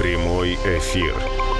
Прямой эфир.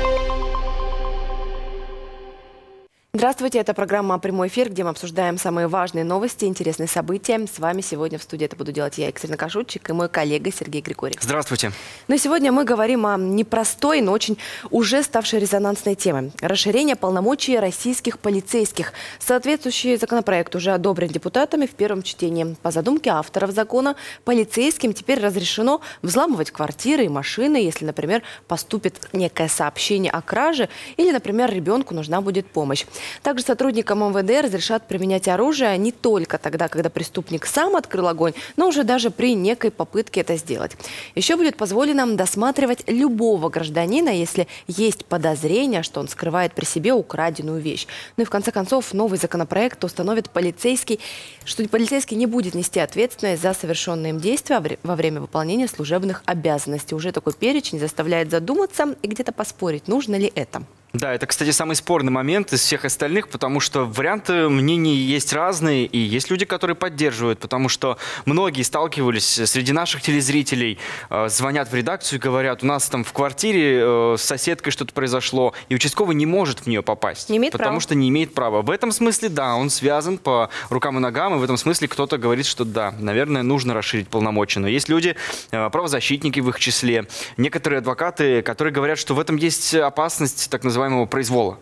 Здравствуйте, это программа «Прямой эфир», где мы обсуждаем самые важные новости, интересные события. С вами сегодня в студии это буду делать я, Екатерина Кашутчик, и мой коллега Сергей Григорьев. Здравствуйте. Но сегодня мы говорим о непростой, но очень уже ставшей резонансной теме. Расширение полномочий российских полицейских. Соответствующий законопроект уже одобрен депутатами в первом чтении. По задумке авторов закона, полицейским теперь разрешено взламывать квартиры и машины, если, например, поступит некое сообщение о краже или, например, ребенку нужна будет помощь. Также сотрудникам МВД разрешат применять оружие не только тогда, когда преступник сам открыл огонь, но уже даже при некой попытке это сделать. Еще будет позволено досматривать любого гражданина, если есть подозрение, что он скрывает при себе украденную вещь. Ну и в конце концов новый законопроект установит что полицейский не будет нести ответственность за совершенные им действия во время выполнения служебных обязанностей. Уже такой перечень заставляет задуматься и где-то поспорить, нужно ли это. Да, это, кстати, самый спорный момент из всех остальных, потому что варианты мнений есть разные, и есть люди, которые поддерживают, потому что многие сталкивались среди наших телезрителей, звонят в редакцию и говорят, у нас там в квартире с соседкой что-то произошло, и участковый не может в нее попасть, потому что не имеет права. В этом смысле, да, он связан по рукам и ногам, и в этом смысле кто-то говорит, что да, наверное, нужно расширить полномочия. Но есть люди, правозащитники в их числе, некоторые адвокаты, которые говорят, что в этом есть опасность так называемого произвола.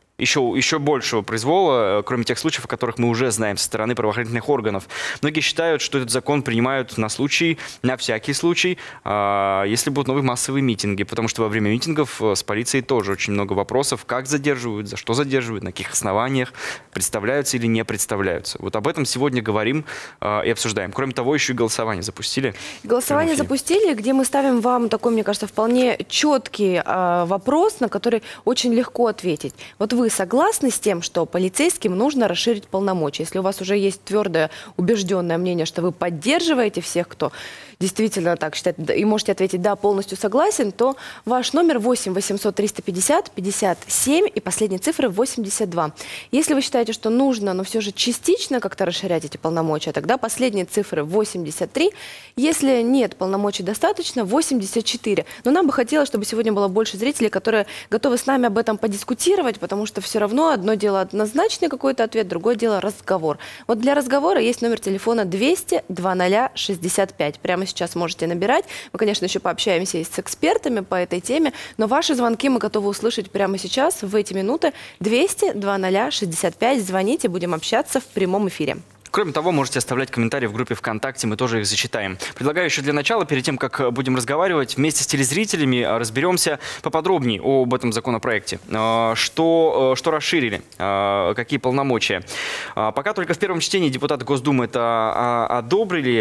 Еще большего произвола, кроме тех случаев, о которых мы уже знаем со стороны правоохранительных органов. Многие считают, что этот закон принимают на всякий случай, если будут новые массовые митинги. Потому что во время митингов с полицией тоже очень много вопросов, как задерживают, за что задерживают, на каких основаниях, представляются или не представляются. Вот об этом сегодня говорим и обсуждаем. Кроме того, еще и голосование запустили. Голосование запустили, где мы ставим вам такой, мне кажется, вполне четкий вопрос, на который очень легко ответить. Вот вы согласны с тем, что полицейским нужно расширить полномочия? Если у вас уже есть твердое, убежденное мнение, что вы поддерживаете всех, кто действительно так считает, и можете ответить «да, полностью согласен», то ваш номер 8 800 350 57 и последние цифры 82. Если вы считаете, что нужно, но все же частично как-то расширять эти полномочия, тогда последние цифры 83. Если нет полномочий достаточно, 84. Но нам бы хотелось, чтобы сегодня было больше зрителей, которые готовы с нами об этом подискутировать, потому что все равно одно дело однозначный какой-то ответ, другое дело разговор. Вот для разговора есть номер телефона 200 00 65. Прямо сейчас можете набирать. Мы, конечно, еще пообщаемся и с экспертами по этой теме, но ваши звонки мы готовы услышать прямо сейчас, в эти минуты. 200 00 65. Звоните, будем общаться в прямом эфире. Кроме того, можете оставлять комментарии в группе ВКонтакте, мы тоже их зачитаем. Предлагаю еще для начала, перед тем, как будем разговаривать, вместе с телезрителями разберемся поподробнее об этом законопроекте. Что расширили, какие полномочия. Пока только в первом чтении депутаты Госдумы это одобрили.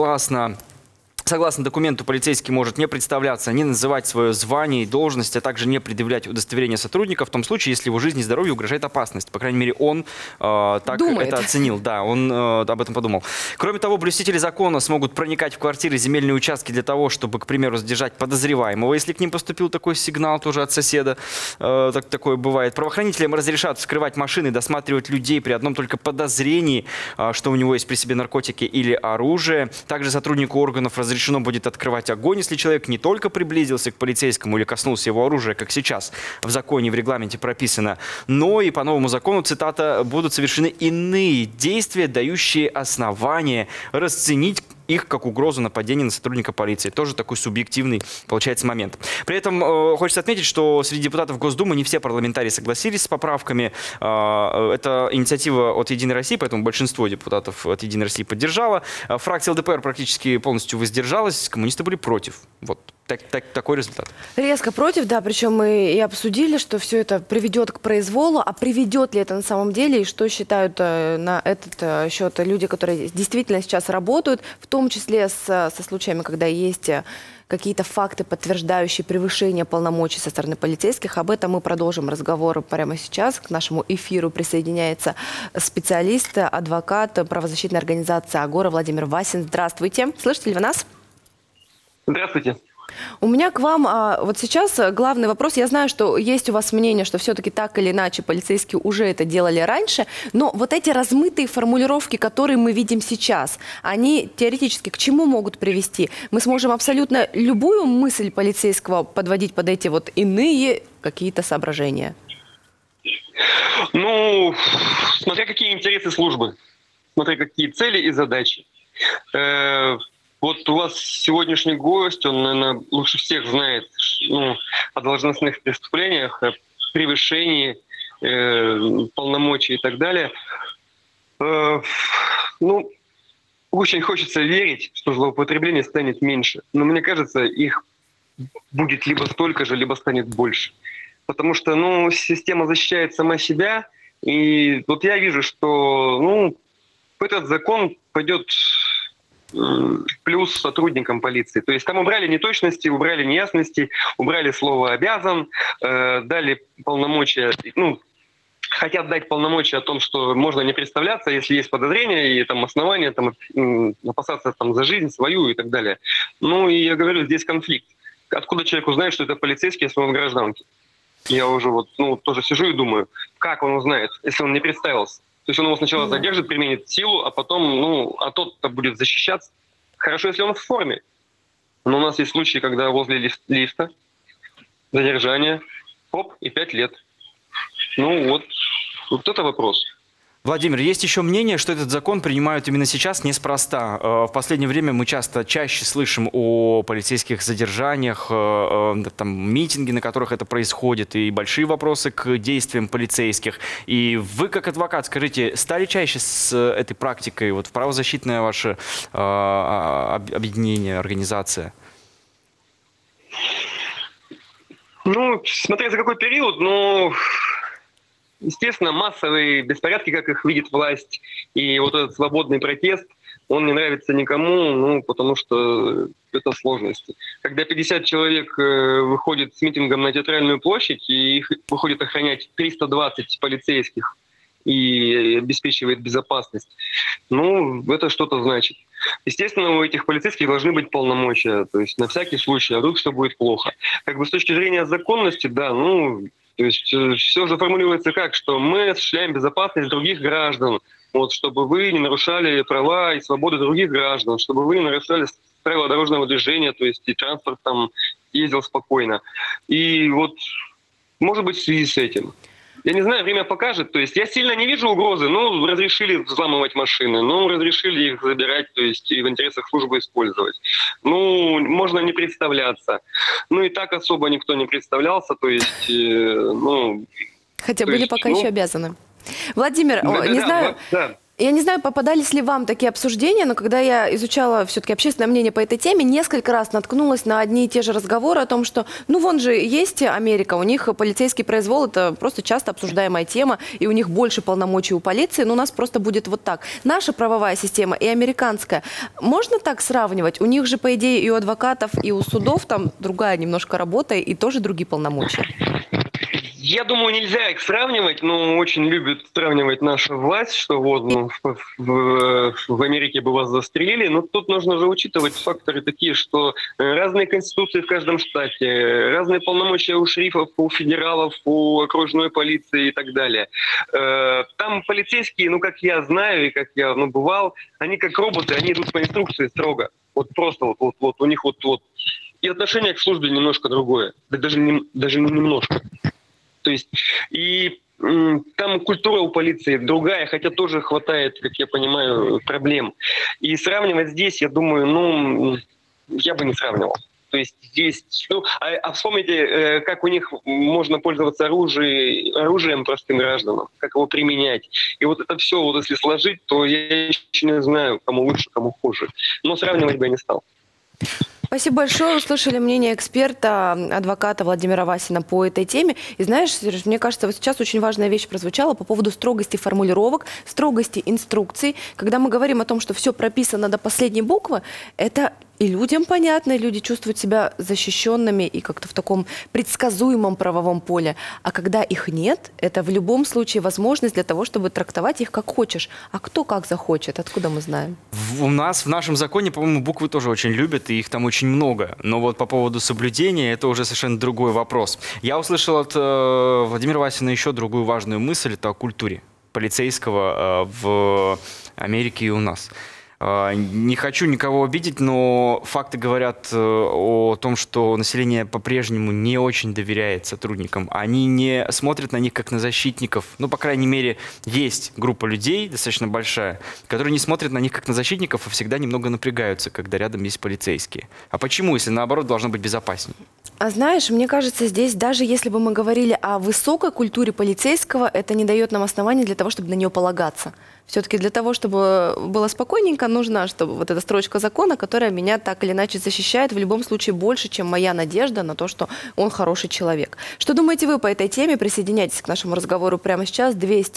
Согласно документу, полицейский может не представляться, не называть свое звание и должность, а также не предъявлять удостоверение сотрудника в том случае, если его жизни и здоровью угрожает опасность. По крайней мере, он так это оценил. Да, он об этом подумал. Кроме того, блюстители закона смогут проникать в квартиры и земельные участки для того, чтобы, к примеру, задержать подозреваемого, если к ним поступил такой сигнал тоже от соседа. Такое бывает. Правоохранителям разрешат вскрывать машины, досматривать людей при одном только подозрении, что у него есть при себе наркотики или оружие. Также сотруднику органов разрешено будет открывать огонь, если человек не только приблизился к полицейскому или коснулся его оружия, как сейчас в законе и в регламенте прописано, но и по новому закону, цитата, будут совершены иные действия, дающие основания расценить их как угрозу нападения на сотрудника полиции. Тоже такой субъективный, получается, момент. При этом хочется отметить, что среди депутатов Госдумы не все парламентарии согласились с поправками. Это инициатива от «Единой России», поэтому большинство депутатов от «Единой России» поддержало. Фракция ЛДПР практически полностью воздержалась, коммунисты были против. Вот такой результат. Резко против, да, причем мы и обсудили, что все это приведет к произволу, а приведет ли это на самом деле, и что считают на этот счет люди, которые действительно сейчас работают, в том числе со случаями, когда есть какие-то факты, подтверждающие превышение полномочий со стороны полицейских. Об этом мы продолжим разговор прямо сейчас. К нашему эфиру присоединяется специалист, адвокат правозащитной организации «Агора» Владимир Васин. Здравствуйте. Слышите ли вы нас? Здравствуйте. У меня к вам вот сейчас главный вопрос. Я знаю, что есть у вас мнение, что все-таки так или иначе полицейские уже это делали раньше, но вот эти размытые формулировки, которые мы видим сейчас, они теоретически к чему могут привести? Мы сможем абсолютно любую мысль полицейского подводить под эти вот иные какие-то соображения? Ну, смотря какие интересы службы, смотря какие цели и задачи. Вот у вас сегодняшний гость, он, наверное, лучше всех знает о должностных преступлениях, о превышении полномочий и так далее. Ну, очень хочется верить, что злоупотреблений станет меньше. Но мне кажется, их будет либо столько же, либо станет больше. Потому что, ну, система защищает сама себя. И вот я вижу, что, ну, этот закон пойдет плюс сотрудникам полиции. То есть там убрали неточности, убрали неясности, убрали слово «обязан», дали полномочия, ну, хотят дать полномочия о том, что можно не представляться, если есть подозрения и там основания там, опасаться там, за жизнь свою и так далее. Ну и я говорю, здесь конфликт. Откуда человек узнает, что это полицейский, если он в гражданке? Я уже вот, ну, тоже сижу и думаю, как он узнает, если он не представился? То есть он его сначала задержит, применит силу, а потом, ну, а тот-то будет защищаться. Хорошо, если он в форме. Но у нас есть случаи, когда возле лифта, задержание, хоп, и 5 лет. Ну вот это вопрос. Владимир, есть еще мнение, что этот закон принимают именно сейчас неспроста. В последнее время мы чаще слышим о полицейских задержаниях, там, митинги, на которых это происходит, и большие вопросы к действиям полицейских. И вы, как адвокат, скажите, стали чаще с этой практикой, вот в правозащитное ваше объединение, организация? Ну, смотря за какой период, но... Естественно, массовые беспорядки, как их видит власть, и вот этот свободный протест, он не нравится никому, ну, потому что это сложности. Когда 50 человек выходит с митингом на Театральную площадь, и их выходит охранять 320 полицейских и обеспечивает безопасность, ну, это что-то значит. Естественно, у этих полицейских должны быть полномочия, то есть на всякий случай, а вдруг что будет плохо. Как бы с точки зрения законности, да, ну... То есть все же формулируется как, что мы осуществляем безопасность других граждан, вот, чтобы вы не нарушали права и свободы других граждан, чтобы вы не нарушали правила дорожного движения, то есть и транспорт там ездил спокойно. И вот, может быть, в связи с этим. Я не знаю, время покажет. То есть я сильно не вижу угрозы. Ну, разрешили взламывать машины, ну, разрешили их забирать, то есть и в интересах службы использовать. Ну, можно не представляться. Ну, и так особо никто не представлялся, то есть, ну... Хотя были пока еще обязаны. Владимир, не знаю... Я не знаю, попадались ли вам такие обсуждения, но когда я изучала все-таки общественное мнение по этой теме, несколько раз наткнулась на одни и те же разговоры о том, что, ну, вон же есть Америка, у них полицейский произвол, это просто часто обсуждаемая тема, и у них больше полномочий у полиции, но у нас просто будет вот так. Наша правовая система и американская, можно так сравнивать? У них же, по идее, и у адвокатов, и у судов там другая немножко работа, и тоже другие полномочия. Я думаю, нельзя их сравнивать, но очень любят сравнивать наша власть, что вот ну, в Америке бы вас застрелили, но тут нужно же учитывать факторы такие, что разные конституции в каждом штате, разные полномочия у шерифов, у федералов, у окружной полиции и так далее. Там полицейские, ну как я знаю и как я бывал, они как роботы, они идут по инструкции строго. Вот просто вот у них вот. И отношение к службе немножко другое, даже немножко. То есть и там культура у полиции другая, хотя тоже хватает, как я понимаю, проблем. И сравнивать здесь, я думаю, ну, я бы не сравнивал. То есть здесь, ну, а вспомните, как у них можно пользоваться оружием простым гражданам, как его применять. И вот это все, вот если сложить, то я еще не знаю, кому лучше, кому хуже. Но сравнивать бы я не стал. Спасибо большое. Услышали мнение эксперта, адвоката Владимира Васина по этой теме. И знаешь, Сереж, мне кажется, вот сейчас очень важная вещь прозвучала по поводу строгости формулировок, строгости инструкций. Когда мы говорим о том, что все прописано до последней буквы, это и людям понятно, и люди чувствуют себя защищенными и как-то в таком предсказуемом правовом поле. А когда их нет, это в любом случае возможность для того, чтобы трактовать их как хочешь. А кто как захочет, откуда мы знаем? У нас в нашем законе, по-моему, буквы тоже очень любят, и их там очень много. Но вот по поводу соблюдения, это уже совершенно другой вопрос. Я услышал от Владимира Васина еще другую важную мысль, это о культуре полицейского в Америке и у нас. Не хочу никого обидеть, но факты говорят о том, что население по-прежнему не очень доверяет сотрудникам. Они не смотрят на них как на защитников. Ну, по крайней мере, есть группа людей, достаточно большая, которые не смотрят на них как на защитников и всегда немного напрягаются, когда рядом есть полицейские. А почему, если наоборот должно быть безопаснее? А знаешь, мне кажется, здесь даже если бы мы говорили о высокой культуре полицейского, это не дает нам оснований для того, чтобы на нее полагаться. Все-таки для того, чтобы было спокойненько, нужна, чтобы вот эта строчка закона, которая меня так или иначе защищает, в любом случае больше, чем моя надежда на то, что он хороший человек. Что думаете вы по этой теме? Присоединяйтесь к нашему разговору прямо сейчас.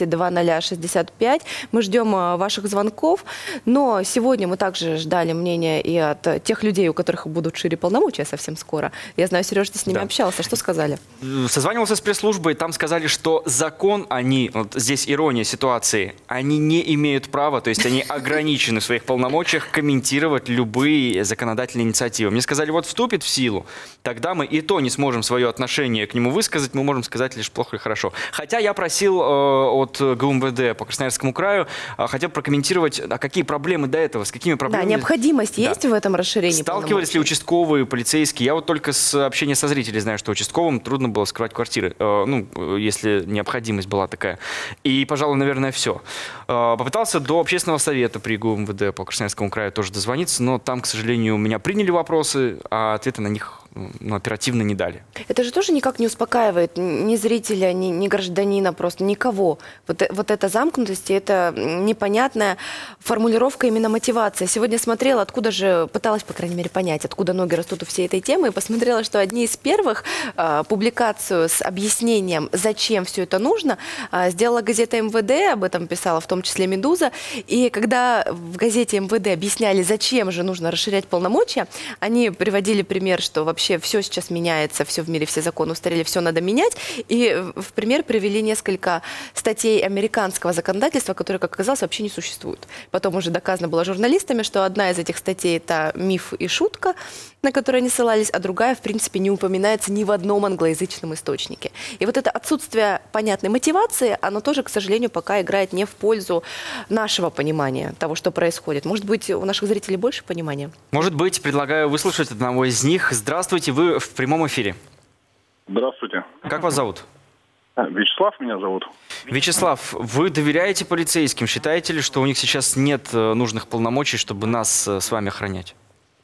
200-00-65. Мы ждем ваших звонков. Но сегодня мы также ждали мнения и от тех людей, у которых будут шире полномочия совсем скоро. Я знаю, Сереж, ты с ними общался. Что сказали? Созванивался с пресс-службой, там сказали, что закон они, вот здесь ирония ситуации, они не имеют права, то есть они ограничены в своих полномочиях комментировать любые законодательные инициативы. Мне сказали, вот вступит в силу, тогда мы и то не сможем свое отношение к нему высказать, мы можем сказать лишь плохо или хорошо. Хотя я просил от ГУМВД по Красноярскому краю, хотел прокомментировать, а какие проблемы до этого, с какими проблемами... Да, необходимость есть в этом расширении Сталкивались ли участковые, полицейские? Я вот только с общения со зрителями знаю, что участковым трудно было скрывать квартиры, ну, если необходимость была такая. И, пожалуй, наверное, все. Попытался до общественного совета при ГУМВД по Красноярскому краю тоже дозвониться, но там, к сожалению, меня приняли вопросы, а ответы на них оперативно не дали. Это же тоже никак не успокаивает ни зрителя, ни гражданина, просто никого. Вот эта замкнутость и эта непонятная формулировка именно мотивация. Сегодня смотрела, откуда же, пыталась, по крайней мере, понять, откуда ноги растут у всей этой темы, и посмотрела, что одни из первых публикацию с объяснением, зачем все это нужно, сделала газета МВД, об этом писала в том числе «Медуза», и когда в газете МВД объясняли, зачем же нужно расширять полномочия, они приводили пример, что вообще все сейчас меняется, все в мире, все законы устарели, все надо менять. И в пример привели несколько статей американского законодательства, которые, как оказалось, вообще не существуют. Потом уже доказано было журналистами, что одна из этих статей – это миф и шутка, на которые они ссылались, а другая, в принципе, не упоминается ни в одном англоязычном источнике. И вот это отсутствие понятной мотивации, оно тоже, к сожалению, пока играет не в пользу нашего понимания того, что происходит. Может быть, у наших зрителей больше понимания? Может быть, предлагаю выслушать одного из них. Здравствуйте, вы в прямом эфире. Здравствуйте. Как вас зовут? Вячеслав меня зовут. Вячеслав, вы доверяете полицейским? Считаете ли, что у них сейчас нет нужных полномочий, чтобы нас с вами охранять?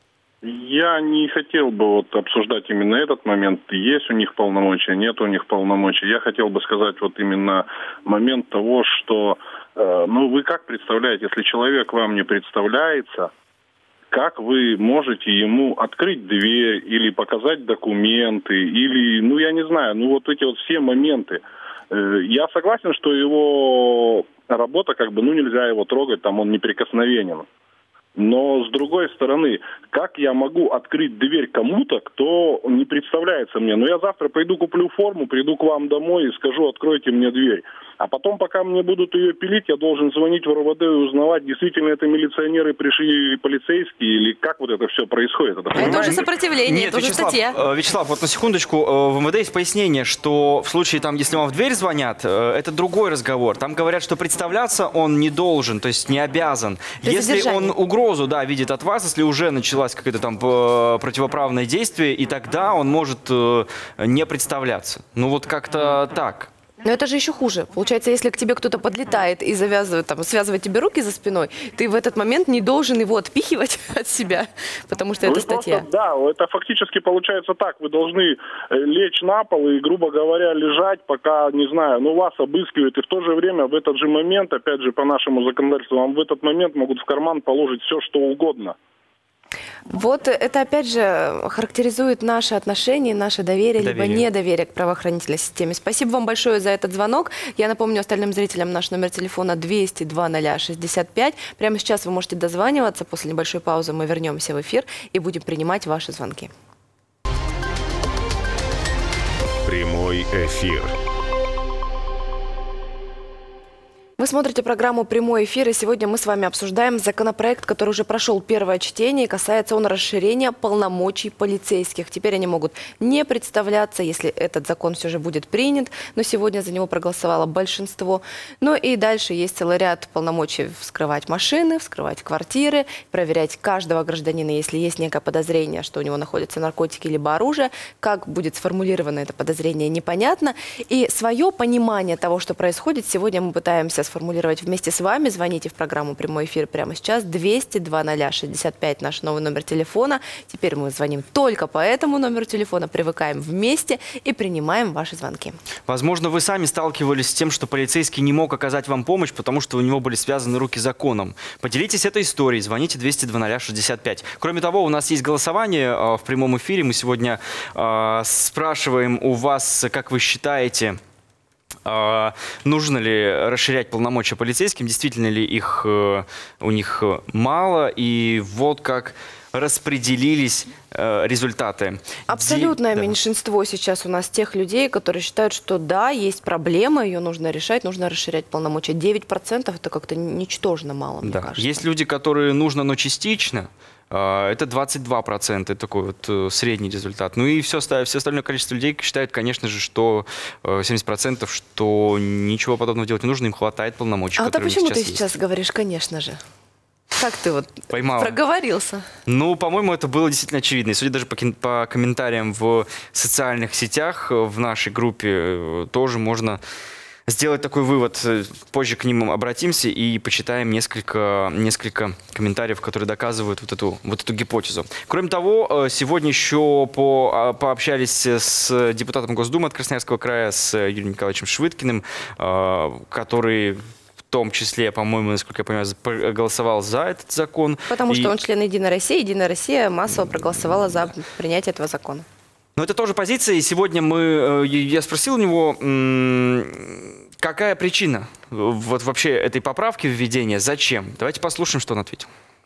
Я не хотел бы обсуждать именно этот момент. Есть у них полномочия, нет у них полномочий. Я хотел бы сказать именно момент того, что, вы как представляете, если человек вам не представляется, как вы можете ему открыть дверь или показать документы, или, я не знаю, эти все моменты. Я согласен, что его работа, нельзя его трогать, там он неприкосновенен. Но, с другой стороны, как я могу открыть дверь кому-то, кто не представляется мне? Я завтра пойду куплю форму, приду к вам домой и скажу, откройте мне дверь. А потом, пока мне будут ее пилить, я должен звонить в РОВД и узнавать, действительно это милиционеры пришли или полицейские, или как это все происходит. Это уже сопротивление, это уже статья. Вячеслав, на секундочку, в МВД есть пояснение, что в случае, если вам в дверь звонят, это другой разговор. Там говорят, что представляться он не должен, то есть не обязан. Если он угрозу видит от вас, если уже началось какое-то там противоправное действие, и тогда он может не представляться. Как-то так. Но это же еще хуже. Получается, если к тебе кто-то подлетает и связывает тебе руки за спиной, ты в этот момент не должен его отпихивать от себя, потому что это статья. Это фактически получается так. Вы должны лечь на пол и, грубо говоря, лежать, пока, вас обыскивают. И в то же время, в этот же момент, опять же, по нашему законодательству, вам в этот момент могут в карман положить все, что угодно. Вот это опять же характеризует наши отношения, наше доверие, либо недоверие к правоохранительной системе. Спасибо вам большое за этот звонок. Я напомню остальным зрителям наш номер телефона 200-00-65. Прямо сейчас вы можете дозваниваться. После небольшой паузы мы вернемся в эфир и будем принимать ваши звонки. Прямой эфир. Вы смотрите программу «Прямой эфир», и сегодня мы с вами обсуждаем законопроект, который уже прошел первое чтение, и касается он расширения полномочий полицейских. Теперь они могут не представляться, если этот закон все же будет принят, но сегодня за него проголосовало большинство. Ну и дальше есть целый ряд полномочий: вскрывать машины, вскрывать квартиры, проверять каждого гражданина, если есть некое подозрение, что у него находятся наркотики либо оружие. Как будет сформулировано это подозрение, непонятно. И свое понимание того, что происходит, сегодня мы пытаемся сформулировать вместе с вами. Звоните в программу «Прямой эфир» прямо сейчас. 200-00-65 наш новый номер телефона. Теперь мы звоним только по этому номеру телефона, привыкаем вместе и принимаем ваши звонки. Возможно, вы сами сталкивались с тем, что полицейский не мог оказать вам помощь, потому что у него были связаны руки законом. Поделитесь этой историей. Звоните 200-00-65. Кроме того, у нас есть голосование в прямом эфире. Мы сегодня спрашиваем у вас, как вы считаете, нужно ли расширять полномочия полицейским, действительно ли у них мало, и вот как распределились результаты. Абсолютное меньшинство сейчас у нас тех людей, которые считают, что да, есть проблема, ее нужно решать, нужно расширять полномочия. 9% это как-то ничтожно мало, мне кажется. Есть люди, которые нужно, но частично. Это 22%, такой вот средний результат. Ну и все остальное количество людей считает, конечно же, что 70%, что ничего подобного делать не нужно, им хватает полномочий. А вот почему ты сейчас говоришь, конечно же? Как ты вот проговорился? Ну, по-моему, это было действительно очевидно. И судя даже по комментариям в социальных сетях, в нашей группе, тоже можно сделать такой вывод. Позже к ним обратимся и почитаем несколько комментариев, которые доказывают вот эту гипотезу. Кроме того, сегодня еще пообщались с депутатом Госдумы от Красноярского края, с Юрием Николаевичем Швыдкиным, который в том числе, по-моему, насколько я понимаю, голосовал за этот закон. Потому что он член «Единой России». «Единая Россия» массово проголосовала за принятие этого закона. Но это тоже позиция, и сегодня я спросил у него, какая причина вот вообще этой поправки, введения, зачем? Давайте послушаем, что он ответил.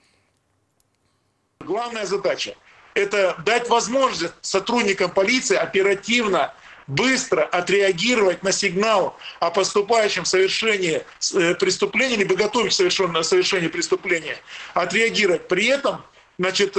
Главная задача – это дать возможность сотрудникам полиции оперативно, быстро отреагировать на сигнал о поступающем совершении преступления, либо готовить к совершению преступления, отреагировать. При этом, значит,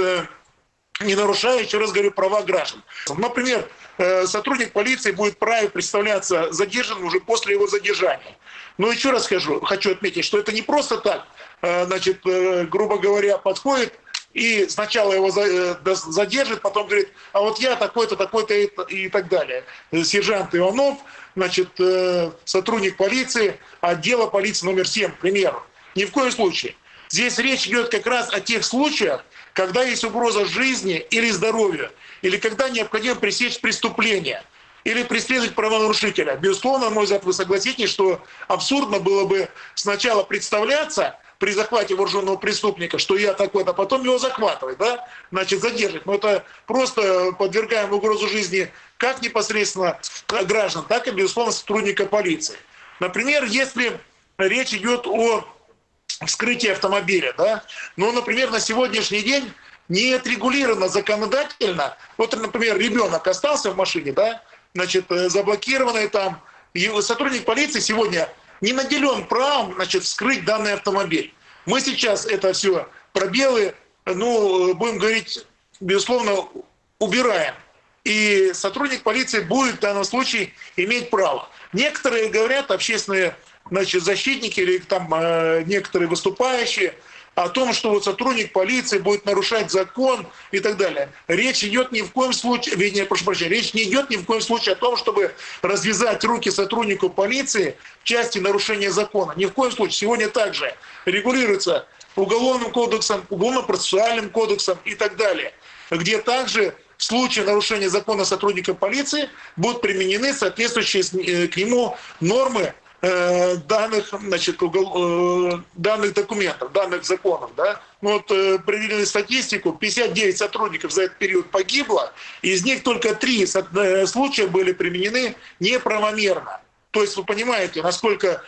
не нарушая, еще раз говорю, права граждан. Например, сотрудник полиции будет вправе представляться задержанным уже после его задержания. Но еще раз хочу отметить, что это не просто так, значит, грубо говоря, подходит и сначала его задержит, потом говорит, а вот я такой-то, такой-то и так далее. Сержант Иванов, значит, сотрудник полиции, отдела полиции номер 7, к примеру. Ни в коем случае. Здесь речь идет как раз о тех случаях, когда есть угроза жизни или здоровью, или когда необходимо пресечь преступление, или преследовать правонарушителя. Безусловно, на мой взгляд, вы согласитесь, что абсурдно было бы сначала представляться при захвате вооруженного преступника, что я такой-то, а потом его захватывать, да? Значит, задерживать. Но это просто подвергаем угрозу жизни как непосредственно граждан, так и, безусловно, сотрудника полиции. Например, если речь идет о вскрытии автомобиля, да? Но, например, на сегодняшний день не отрегулировано законодательно. Вот, например, ребенок остался в машине, да? Значит, заблокированный там. И сотрудник полиции сегодня не наделен правом, значит, вскрыть данный автомобиль. Мы сейчас это все пробелы, ну, будем говорить, безусловно, убираем. И сотрудник полиции будет в данном случае иметь право. Некоторые говорят, общественные, значит, защитники или там некоторые выступающие, о том, что вот сотрудник полиции будет нарушать закон и так далее. Речь идет ни в коем случае, речь не идет ни в коем случае о том, чтобы развязать руки сотруднику полиции в части нарушения закона. Ни в коем случае. Сегодня также регулируется Уголовным кодексом, Уголовно-процессуальным кодексом и так далее, где также в случае нарушения закона сотрудником полиции будут применены соответствующие к нему нормы данных, значит, данных документов, данных законов. Да? Ну, вот привели статистику, 59 сотрудников за этот период погибло, из них только 3 случая были применены неправомерно. То есть вы понимаете, насколько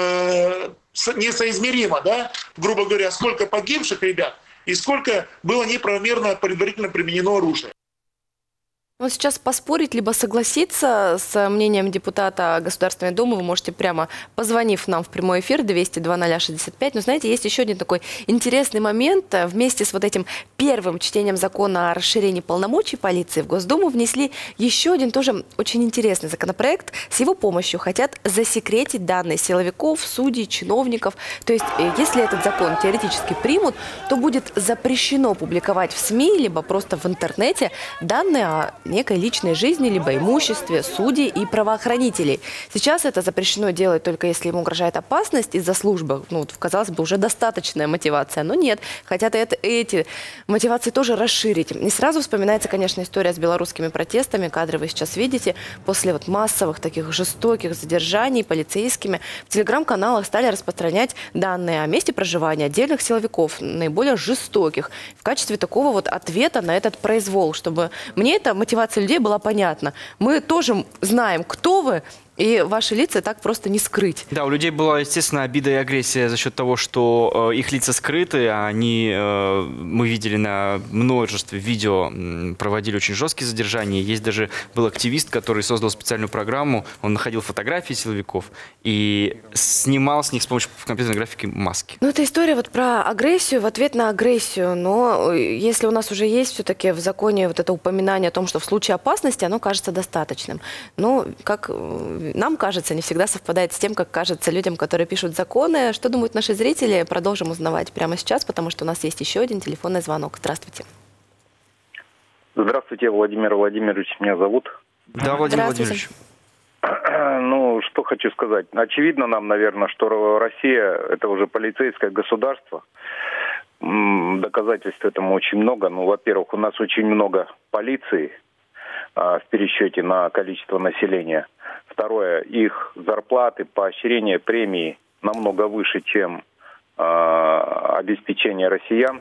несоизмеримо, да, грубо говоря, сколько погибших ребят и сколько было неправомерно предварительно применено оружие. Вот сейчас поспорить, либо согласиться с мнением депутата Государственной Думы вы можете прямо, позвонив нам в прямой эфир 200-00-65. Но знаете, есть еще один такой интересный момент. Вместе с вот этим первым чтением закона о расширении полномочий полиции в Госдуму внесли еще один тоже очень интересный законопроект. С его помощью хотят засекретить данные силовиков, судей, чиновников. То есть, если этот закон теоретически примут, то будет запрещено публиковать в СМИ, либо просто в интернете данные о некой личной жизни, либо имуществе судей и правоохранителей. Сейчас это запрещено делать только если ему угрожает опасность из-за службы. Ну, казалось бы, уже достаточная мотивация, но нет. Хотят эти мотивации тоже расширить. И сразу вспоминается, конечно, история с белорусскими протестами. Кадры вы сейчас видите. После вот массовых таких жестоких задержаний полицейскими в телеграм-каналах стали распространять данные о месте проживания отдельных силовиков, наиболее жестоких, в качестве такого вот ответа на этот произвол, чтобы мне эта мотивация людей была понятна. Мы тоже знаем, кто вы, и ваши лица так просто не скрыть. Да, у людей была, естественно, обида и агрессия за счет того, что их лица скрыты. Мы видели на множестве видео, проводили очень жесткие задержания. Есть даже был активист, который создал специальную программу. Он находил фотографии силовиков и снимал с них с помощью компьютерной графики маски. Ну, это история вот про агрессию в ответ на агрессию. Но если у нас уже есть все-таки в законе вот это упоминание о том, что в случае опасности, оно кажется достаточным. Но как нам кажется, не всегда совпадает с тем, как кажется людям, которые пишут законы. Что думают наши зрители? Продолжим узнавать прямо сейчас, потому что у нас есть еще один телефонный звонок. Здравствуйте. Здравствуйте, Владимир Владимирович, меня зовут. Да, Владимир Владимирович. Ну, что хочу сказать. Очевидно нам, наверное, что Россия – это уже полицейское государство. Доказательств этому очень много. Ну, во-первых, у нас очень много полиции в пересчете на количество населения. Второе, их зарплаты, поощрения, премии намного выше, чем обеспечение россиян.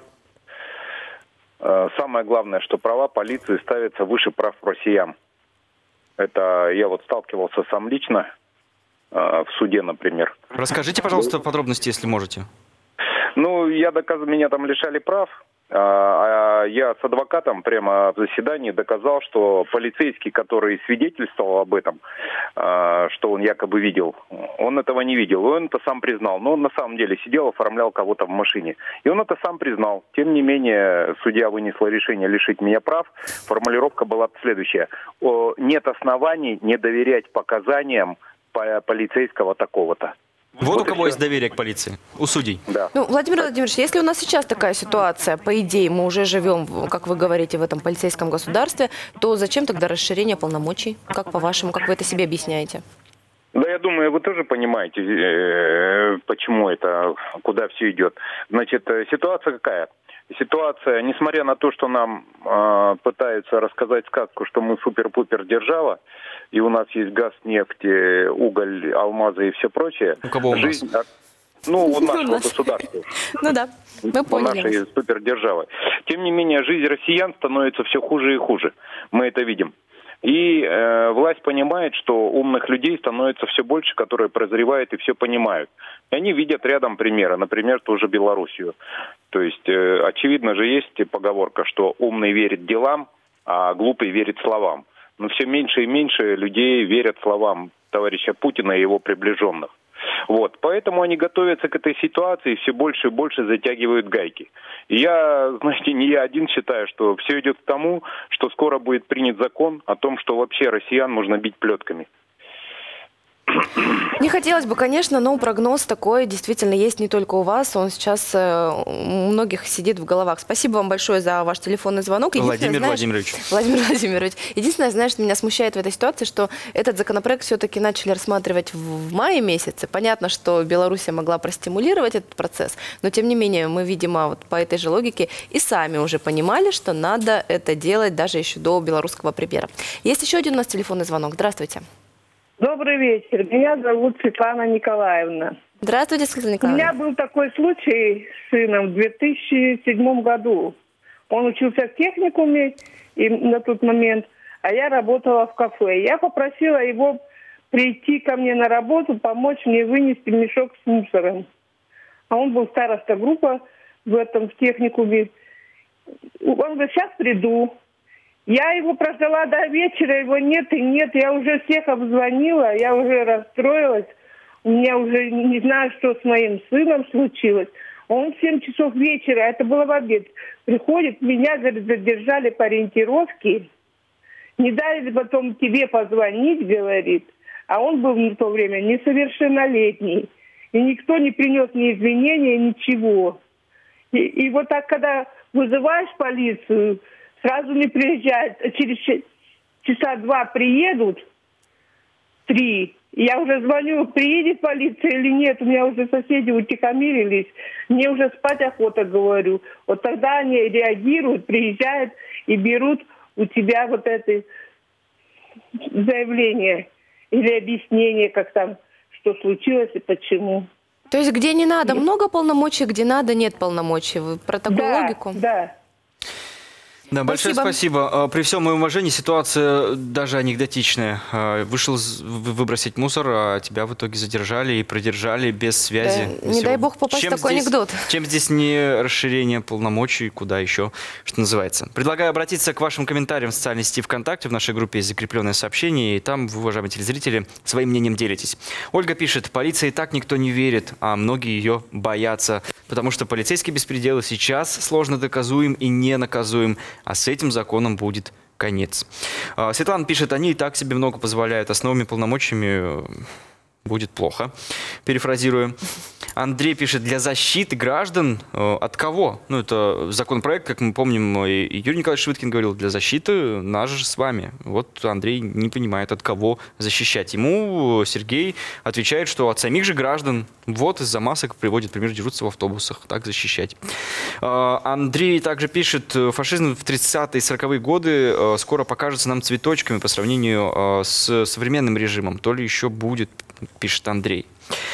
Самое главное, что права полиции ставятся выше прав россиян. Это я вот сталкивался сам лично в суде, например. Расскажите, пожалуйста, подробности, если можете. Ну, меня там лишали прав. Я с адвокатом прямо в заседании доказал, что полицейский, который свидетельствовал об этом, что он якобы видел, он этого не видел. Он это сам признал. Но он на самом деле сидел, оформлял кого-то в машине. И он это сам признал. Тем не менее, судья вынесла решение лишить меня прав. Формулировка была следующая. Нет оснований не доверять показаниям полицейского такого-то. Вот у кого есть доверие к полиции? У судей. Да. Ну, Владимир Владимирович, если у нас сейчас такая ситуация, по идее, мы уже живем, как вы говорите, в этом полицейском государстве, то зачем тогда расширение полномочий? Как по-вашему, как вы это себе объясняете? Да, я думаю, вы тоже понимаете, почему это, куда все идет. Значит, ситуация какая? Ситуация, несмотря на то, что нам пытаются рассказать сказку, что мы супер-пупер держава, и у нас есть газ, нефть, уголь, алмазы и все прочее. У кого у нас? У нашего государства. Ну да, мы поняли. У нашей супердержавы. Тем не менее, жизнь россиян становится все хуже и хуже. Мы это видим. И власть понимает, что умных людей становится все больше, которые прозревают и все понимают. И они видят рядом примеры, например, тоже Белоруссию. То есть, очевидно же, есть поговорка, что умный верит делам, а глупый верит словам. Но все меньше и меньше людей верят словам товарища Путина и его приближенных. Вот. Поэтому они готовятся к этой ситуации и все больше и больше затягивают гайки. И я, знаете, не я один считаю, что все идет к тому, что скоро будет принят закон о том, что вообще россиян можно бить плетками. Не хотелось бы, конечно, но прогноз такой действительно есть не только у вас, он сейчас у многих сидит в головах. Спасибо вам большое за ваш телефонный звонок. Владимир Владимирович. Владимир Владимирович. Единственное, что меня смущает в этой ситуации, что этот законопроект все-таки начали рассматривать в мае месяце. Понятно, что Белоруссия могла простимулировать этот процесс, но тем не менее мы, видимо, вот по этой же логике и сами уже понимали, что надо это делать даже еще до белорусского премьера. Есть еще один у нас телефонный звонок. Здравствуйте. Добрый вечер. Меня зовут Светлана Николаевна. Здравствуйте, Светлана Николаевна. У меня был такой случай с сыном в 2007 году. Он учился в техникуме и на тот момент, а я работала в кафе. Я попросила его прийти ко мне на работу, помочь мне вынести мешок с мусором. А он был староста группы в техникуме. Он говорит, сейчас приду. Я его прождала до вечера, его нет и нет. Я уже всех обзвонила, я уже расстроилась. У меня уже не знаю, что с моим сыном случилось. Он в 7 часов вечера, это было в обед, приходит, меня, говорит, задержали по ориентировке. Не дали потом тебе позвонить, говорит. А он был в то время несовершеннолетний. И никто не принес ни извинения, ничего. И вот так, когда вызываешь полицию, сразу не приезжают. Через часа 2 приедут, 3. Я уже звоню, приедет полиция или нет. У меня уже соседи утихомирились. Мне уже спать охота, говорю. Вот тогда они реагируют, приезжают и берут у тебя вот это заявление или объяснение, как там, что случилось и почему. То есть где не надо много полномочий, где надо нет полномочий. Вы про такую логику? Да. Да, большое спасибо. При всем моем уважении ситуация даже анекдотичная. Вышел выбросить мусор, а тебя в итоге задержали и продержали без связи. Да, не дай бог попасть в такой анекдот. Чем здесь не расширение полномочий, куда еще, что называется. Предлагаю обратиться к вашим комментариям в социальной сети ВКонтакте. В нашей группе есть закрепленное сообщение, и там вы, уважаемые телезрители, своим мнением делитесь. Ольга пишет, полиции и так никто не верит, а многие ее боятся, потому что полицейский беспредел сейчас сложно доказуем и не наказуем. А с этим законом будет конец. Светлана пишет, они и так себе много позволяют, а с новыми полномочиями будет плохо. Перефразирую. Андрей пишет, для защиты граждан от кого? Ну, это законопроект, как мы помним, и Юрий Николаевич Швыдкин говорил, для защиты нас же с вами. Вот Андрей не понимает, от кого защищать. Ему Сергей отвечает, что от самих же граждан. Вот из-за масок приводит пример, дерутся в автобусах. Так защищать. Андрей также пишет, фашизм в 30-е и 40-е годы скоро покажется нам цветочками по сравнению с современным режимом. То ли еще будет, пишет Андрей.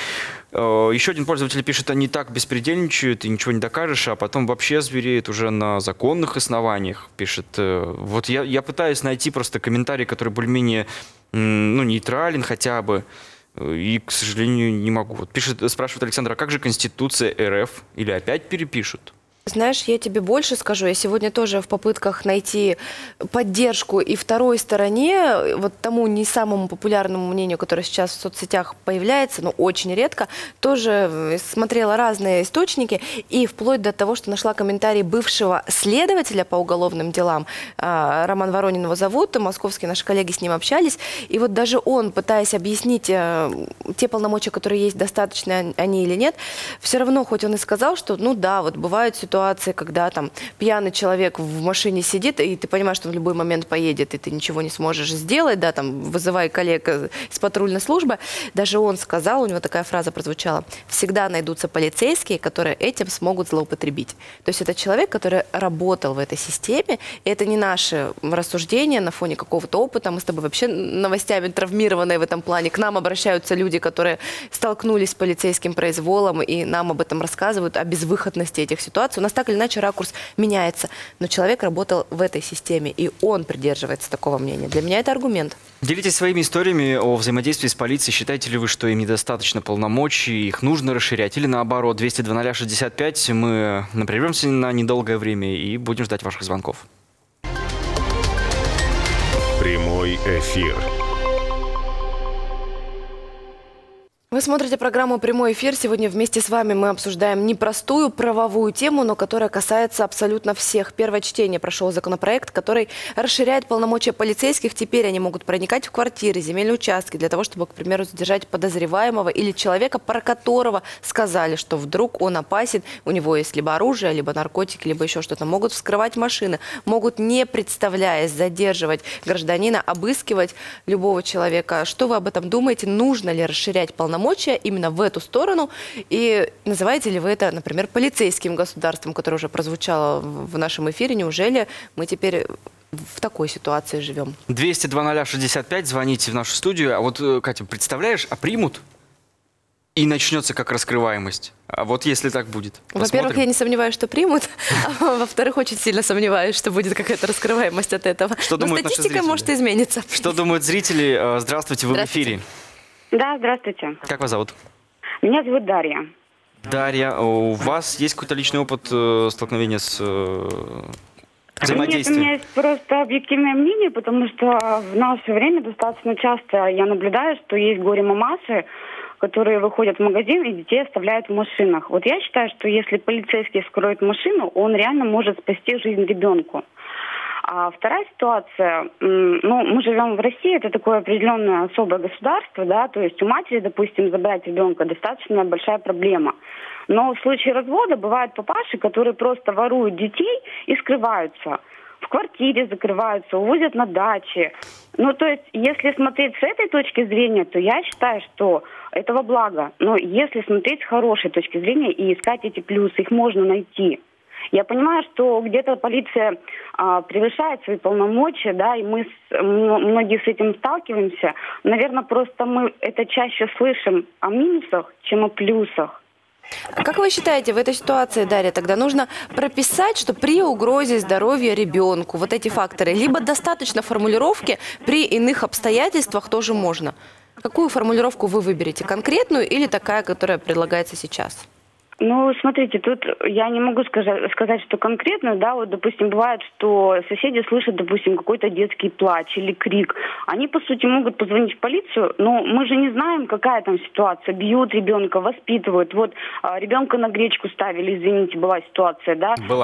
Еще один пользователь пишет, они так беспредельничают и ничего не докажешь, а потом вообще звереют уже на законных основаниях, пишет. Вот я пытаюсь найти просто комментарий, который более-менее нейтрален хотя бы, и, к сожалению, не могу. Вот спрашивает Александр, а как же Конституция РФ? Или опять перепишут? Знаешь, я тебе больше скажу. Я сегодня тоже в попытках найти поддержку и второй стороне, вот тому не самому популярному мнению, которое сейчас в соцсетях появляется, но очень редко, тоже смотрела разные источники и вплоть до того, что нашла комментарий бывшего следователя по уголовным делам. Роман Воронин его зовут, московские наши коллеги с ним общались. И вот даже он, пытаясь объяснить те полномочия, которые есть, достаточно они или нет, все равно, хоть он и сказал, что ну да, вот бывают ситуации, когда там пьяный человек в машине сидит, и ты понимаешь, что в любой момент поедет, и ты ничего не сможешь сделать, да, там, вызывай коллег из патрульной службы. Даже он сказал, у него такая фраза прозвучала, всегда найдутся полицейские, которые этим смогут злоупотребить. То есть это человек, который работал в этой системе, и это не наши рассуждения на фоне какого-то опыта, мы с тобой вообще новостями травмированные в этом плане, к нам обращаются люди, которые столкнулись с полицейским произволом, и нам об этом рассказывают, о безвыходности этих ситуаций. У нас так или иначе ракурс меняется, но человек работал в этой системе, и он придерживается такого мнения. Для меня это аргумент. Делитесь своими историями о взаимодействии с полицией. Считаете ли вы, что им недостаточно полномочий, их нужно расширять? Или наоборот, 200-00-65. Мы прервемся на недолгое время и будем ждать ваших звонков. Прямой эфир. Вы смотрите программу «Прямой эфир». Сегодня вместе с вами мы обсуждаем непростую правовую тему, но которая касается абсолютно всех. Первое чтение прошел законопроект, который расширяет полномочия полицейских. Теперь они могут проникать в квартиры, земельные участки для того, чтобы, к примеру, задержать подозреваемого или человека, про которого сказали, что вдруг он опасен, у него есть либо оружие, либо наркотики, либо еще что-то. Могут вскрывать машины, могут, не представляясь, задерживать гражданина, обыскивать любого человека. Что вы об этом думаете? Нужно ли расширять полномочия именно в эту сторону? И называете ли вы это, например, полицейским государством, которое уже прозвучало в нашем эфире? Неужели мы теперь в такой ситуации живем. 200-00-65, звоните в нашу студию. А вот, Катя, представляешь, примут? И начнется как раскрываемость. А вот если так будет? Во-первых, я не сомневаюсь, что примут. А во-вторых, очень сильно сомневаюсь, что будет какая-то раскрываемость от этого. Но статистика может измениться. Что думают зрители? Здравствуйте, вы в эфире. Да, здравствуйте. Как вас зовут? Меня зовут Дарья. Дарья, у вас есть какой-то личный опыт столкновения с взаимодействием? Нет, у меня есть просто объективное мнение, потому что в наше время достаточно часто я наблюдаю, что есть горе-мамаши, которые выходят в магазин и детей оставляют в машинах. Вот я считаю, что если полицейский вскроет машину, он реально может спасти жизнь ребенку. А вторая ситуация, мы живем в России, это такое определенное особое государство, да, то есть у матери, допустим, забрать ребенка достаточно большая проблема. Но в случае развода бывают папаши, которые просто воруют детей и скрываются. В квартире закрываются, увозят на даче. Ну, то есть, если смотреть с этой точки зрения, то я считаю, что этого благо. Но если смотреть с хорошей точки зрения и искать эти плюсы, их можно найти. Я понимаю, что где-то полиция превышает свои полномочия, да, и многие с этим сталкиваемся. Наверное, просто мы это чаще слышим о минусах, чем о плюсах. А как вы считаете, в этой ситуации, Дарья, тогда нужно прописать, что при угрозе здоровья ребенку вот эти факторы, либо достаточно формулировки, при иных обстоятельствах тоже можно? Какую формулировку вы выберете, конкретную или такая, которая предлагается сейчас? Ну, смотрите, тут я не могу сказать, что конкретно, да, вот, допустим, бывает, что соседи слышат, допустим, какой-то детский плач или крик. Они, по сути, могут позвонить в полицию, но мы же не знаем, какая там ситуация. Бьют ребенка, воспитывают. Вот ребенка на гречку ставили, извините, была ситуация, да? Была.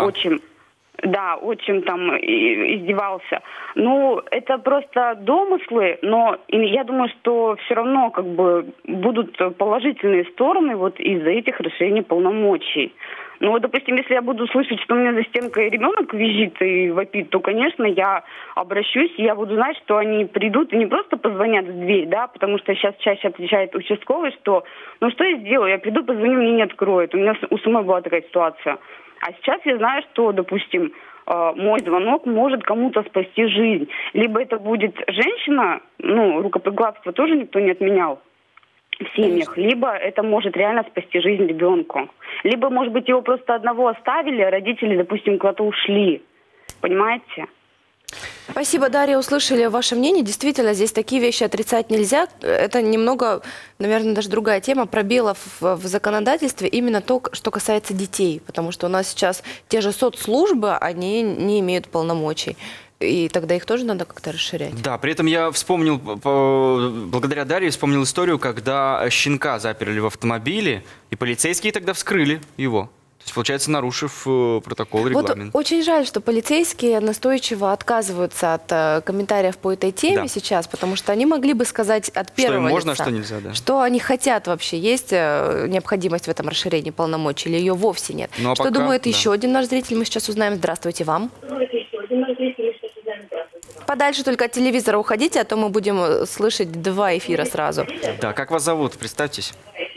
Отчим там издевался. Ну, это просто домыслы, но я думаю, что все равно как бы будут положительные стороны вот из-за этих расширений полномочий. Ну, вот, допустим, если я буду слышать, что у меня за стенкой ребенок визжит и вопит, то, конечно, я обращусь, и я буду знать, что они придут и не просто позвонят в дверь, да, потому что сейчас чаще отвечает участковый, что, ну, что я сделаю, я приду, позвоню, мне не откроют. У меня у самой была такая ситуация. А сейчас я знаю, что, допустим, мой звонок может кому-то спасти жизнь. Либо это будет женщина, ну, рукоприкладство тоже никто не отменял в семьях, либо это может реально спасти жизнь ребенку. Либо, может быть, его просто одного оставили, а родители, допустим, куда-то ушли. Понимаете? Спасибо, Дарья, услышали ваше мнение. Действительно, здесь такие вещи отрицать нельзя. Это немного, наверное, даже другая тема, пробелов в законодательстве, именно то, что касается детей. Потому что у нас сейчас те же соцслужбы, они не имеют полномочий. И тогда их тоже надо как-то расширять. Да, при этом я вспомнил, благодаря Дарье, вспомнил историю, когда щенка заперли в автомобиле, и полицейские тогда вскрыли его. То есть, получается, нарушив протокол, регламент. Вот очень жаль, что полицейские настойчиво отказываются от комментариев по этой теме сейчас, потому что они могли бы сказать от первого лица, можно, что нельзя, да. Что они хотят вообще, есть необходимость в этом расширении полномочий или ее вовсе нет. Ну, что думает еще один наш зритель, мы сейчас узнаем. Здравствуйте вам. Подальше только от телевизора уходите, а то мы будем слышать два эфира сразу. Да, как вас зовут? Представьтесь.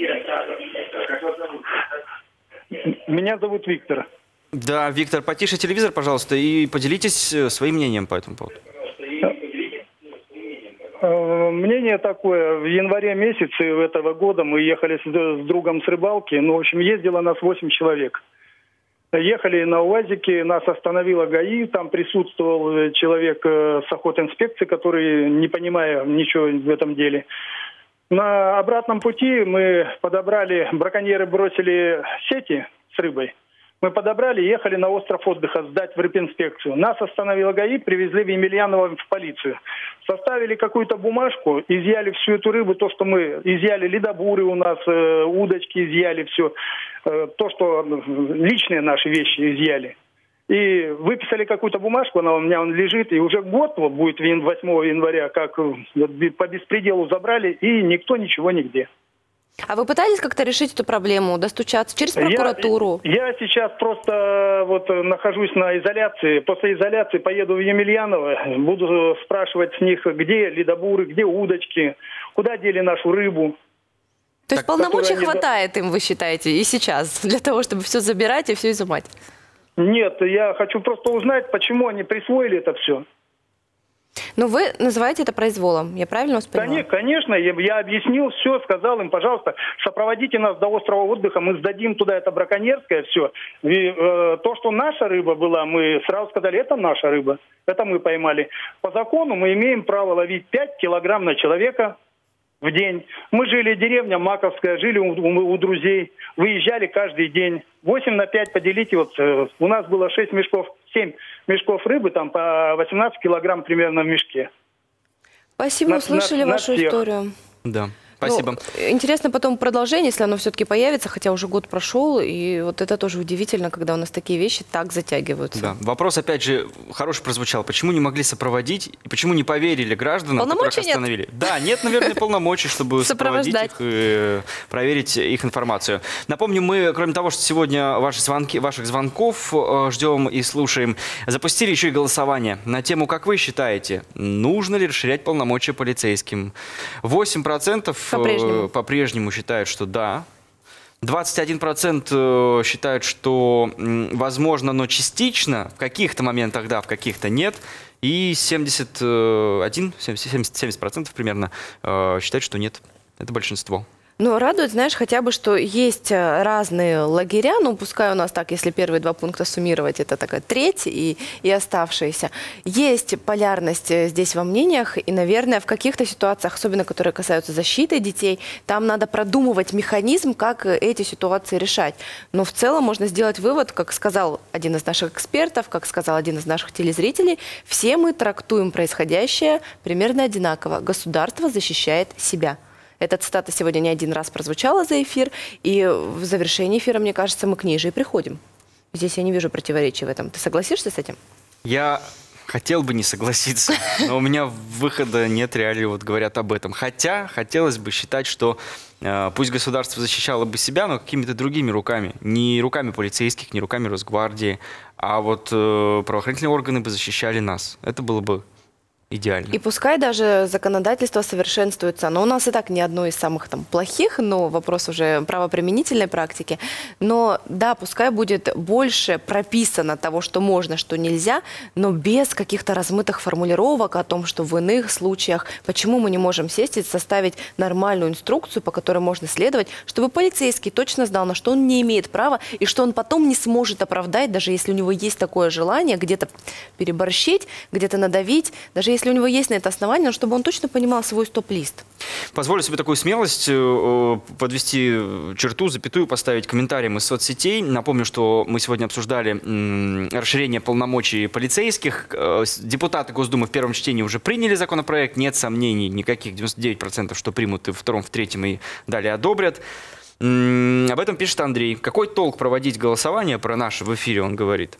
Меня зовут Виктор. Да, Виктор, потише телевизор, пожалуйста, и поделитесь своим мнением по этому поводу. Мнение такое. В январе месяце этого года мы ехали с другом с рыбалки. Ну, в общем, ездило нас 8 человек. Ехали на УАЗике, нас остановила ГАИ, там присутствовал человек с охотинспекции, который, не понимая ничего в этом деле. На обратном пути мы подобрали, браконьеры бросили сети с рыбой. Мы подобрали, ехали на остров отдыха сдать в рыбинспекцию. Нас остановила ГАИ, привезли в Емельяново в полицию. Составили какую-то бумажку, изъяли всю эту рыбу, то, что мы изъяли, ледобуры у нас, удочки изъяли, все. То, что личные наши вещи изъяли. И выписали какую-то бумажку, она у меня лежит, и уже год вот будет 8 января, как по беспределу забрали, и никто ничего нигде. А вы пытались как-то решить эту проблему, достучаться через прокуратуру? Я сейчас просто вот нахожусь на изоляции. После изоляции поеду в Емельяново, буду спрашивать с них, где ледобуры, где удочки, куда дели нашу рыбу. То есть полномочий хватает им, вы считаете, и сейчас, для того, чтобы все забирать и все изымать? Нет, я хочу просто узнать, почему они присвоили это все. Но вы называете это произволом, я правильно вас понимаю? Конечно, я объяснил все, сказал им, пожалуйста, сопроводите нас до острова отдыха, мы сдадим туда это браконьерское все. И то, что наша рыба была, мы сразу сказали, это наша рыба, это мы поймали. По закону мы имеем право ловить 5 килограмм на человека в день. Мы жили, деревня Маковская, жили у друзей, выезжали каждый день. 8 на 5 поделите, вот у нас было 6 мешков, 7 мешков рыбы, там по 18 килограмм примерно в мешке. Спасибо, услышали вашу историю. Да. Спасибо. Ну, интересно потом продолжение, если оно все-таки появится, хотя уже год прошел, и вот это тоже удивительно, когда у нас такие вещи так затягиваются. Да. Вопрос, опять же, хороший прозвучал. Почему не могли сопроводить, и почему не поверили гражданам, которых остановили? Нет. Да, нет, наверное, полномочий, чтобы сопроводить их и проверить их информацию. Напомню, мы, кроме того, что сегодня ваших звонков ждем и слушаем, запустили еще и голосование на тему, как вы считаете, нужно ли расширять полномочия полицейским. 8% по-прежнему считают, что да. 21% считают, что возможно, но частично. В каких-то моментах да, в каких-то нет. И 70% примерно считают, что нет. Это большинство. Но радует, знаешь, хотя бы, что есть разные лагеря, ну, пускай у нас так, если первые 2 пункта суммировать, это такая треть и оставшиеся. Есть полярность здесь во мнениях, и, наверное, в каких-то ситуациях, особенно которые касаются защиты детей, там надо продумывать механизм, как эти ситуации решать. Но в целом можно сделать вывод, как сказал один из наших экспертов, как сказал один из наших телезрителей, все мы трактуем происходящее примерно одинаково. Государство защищает себя. Эта цитата сегодня не один раз прозвучала за эфир, и в завершении эфира, мне кажется, мы к ней же и приходим. Здесь я не вижу противоречий в этом. Ты согласишься с этим? Я хотел бы не согласиться, но у меня выхода нет, реально вот говорят об этом. Хотя хотелось бы считать, что пусть государство защищало бы себя, но какими-то другими руками. Не руками полицейских, не руками Росгвардии, а вот правоохранительные органы бы защищали нас. Это было бы идеально. И пускай даже законодательство совершенствуется, но у нас и так не одно из самых там плохих, но вопрос уже правоприменительной практики. Но да, пускай будет больше прописано того, что можно, что нельзя, но без каких-то размытых формулировок о том, что в иных случаях, почему мы не можем сесть и составить нормальную инструкцию, по которой можно следовать, чтобы полицейский точно знал, на что он не имеет права, и что он потом не сможет оправдать, даже если у него есть такое желание где-то переборщить, где-то надавить, даже если у него есть на это основание, чтобы он точно понимал свой стоп-лист. Позволю себе такую смелость подвести черту, запятую, поставить комментарием из соцсетей. Напомню, что мы сегодня обсуждали расширение полномочий полицейских. Депутаты Госдумы в первом чтении уже приняли законопроект. Нет сомнений никаких, 99%, что примут и в втором, в третьем и далее одобрят. Об этом пишет Андрей. Какой толк проводить голосование про наше в эфире, он говорит.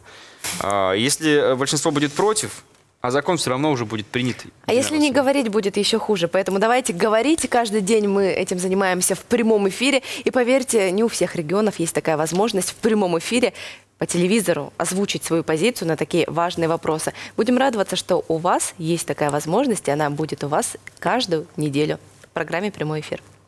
Если большинство будет против, а закон все равно уже будет принят. А если не говорить, будет еще хуже. Поэтому давайте говорите. Каждый день мы этим занимаемся в прямом эфире. И поверьте, не у всех регионов есть такая возможность в прямом эфире по телевизору озвучить свою позицию на такие важные вопросы. Будем радоваться, что у вас есть такая возможность, и она будет у вас каждую неделю в программе «Прямой эфир».